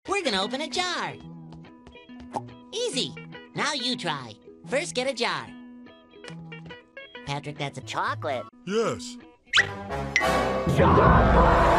We're gonna open a jar. Easy. Now you try. First, get a jar. Patrick, that's a chocolate. Yes. Chocolate!